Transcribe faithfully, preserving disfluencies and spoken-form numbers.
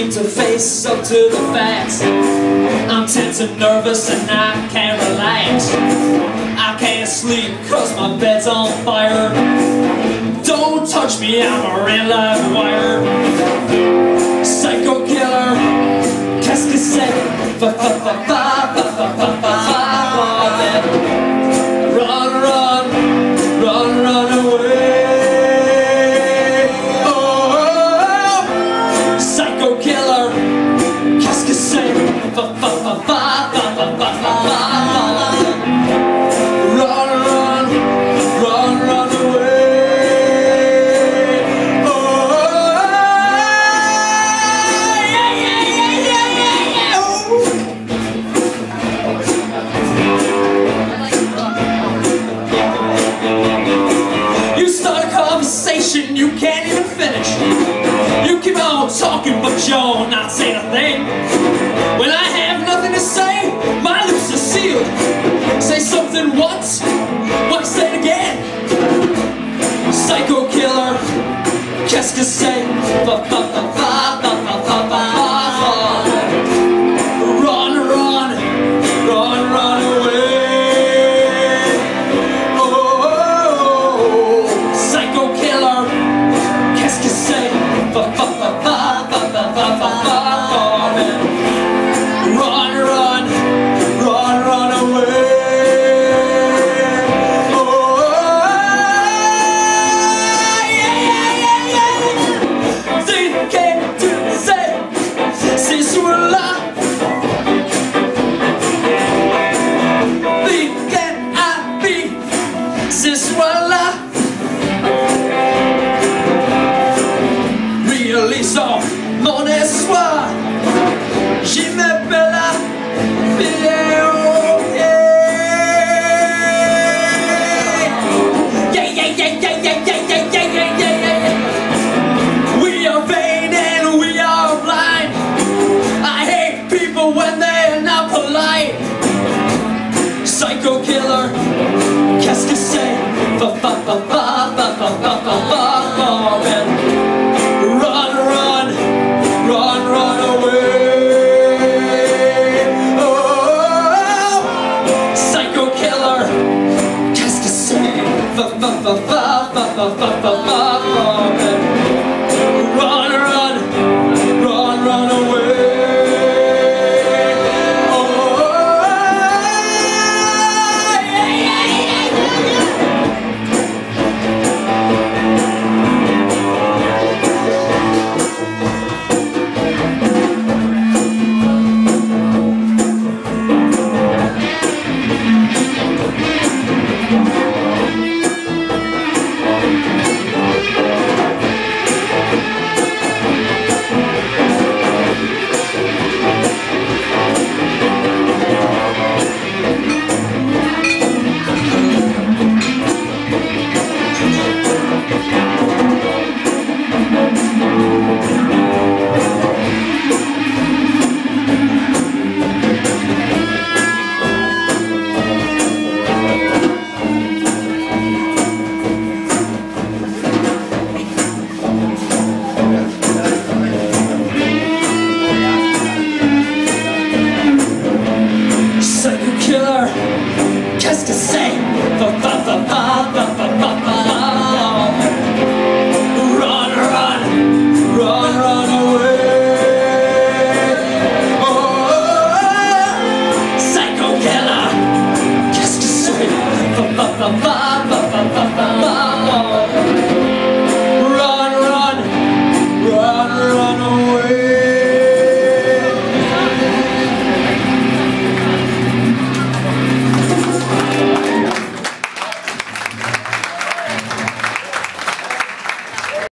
need to face up to the facts. I'm tense and nervous and I can't relax. I can't sleep cause my bed's on fire. Don't touch me, I'm a real live wire. Psycho killer, qu'est-ce que c'est? Fa fa fa fa fa fa fa fa fa. Run, run, run, run away. Oh, psycho killer, qu'est-ce que c'est? Fa fa fa fa fa fa fa fa fa. Run, run, run, run away. Oh, yeah, yeah, yeah, yeah, yeah, yeah. Oh. You start a conversation you can't even finish. You keep on talking but you're not saying a thing. When I have nothing to say, my lips are sealed. Say something once, why say it again? Psycho killer, qu'est-ce que c'est? Fa fa fa fa fa fa fa fa. Run, run, run, run away. Oh, psycho killer, qu'est-ce que c'est? Fa fa fa fa fa fa fa fa fa. Run, run, run, run away. Réalisons mon espoir, j'y mets la vidéo. Yeah, yeah, yeah, yeah, yeah, yeah, yeah, yeah, yeah, yeah, yeah. We are vain and we are blind. I hate people when they're not polite. Psycho killer, qu'est-ce que c'est? Fa fa fa fa fa fa fa fa fa. Run, run, run, run away. Oh, psycho killer, qu'est-ce que c'est? Fa fa fa fa fa fa fa fa fa. Run, run, run, run away. Qu'est-ce que c'est? Fa fa fa fa.